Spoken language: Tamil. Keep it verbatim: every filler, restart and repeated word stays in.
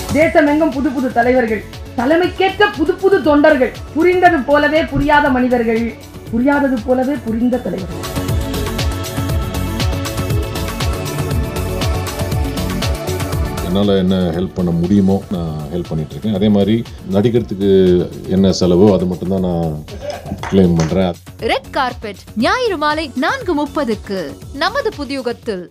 தேசமெங்கும் புது புது தலைவர்கள், தலைமைக்கேற்ற புது புது தொண்டர்கள், புரிந்தது போலவே புரியாத மனிதர்கள், புரியாதது போலவே புரிந்த தலைவர்கள். என்னால் என்ன ஹெல்ப் பண்ண முடியுமோ நான் ஹெல்ப் பண்ணிட்டு இருக்கேன். அதே மாதிரி நடிக்கிறதுக்கு என்ன செலவோ அது மட்டும்தான் நான் கிளைம் பண்றேன். ரெட் கார்பெட் ஞாயிறு மாலை நான்கு முப்பதுக்கு நமது புதியுகத்தில்.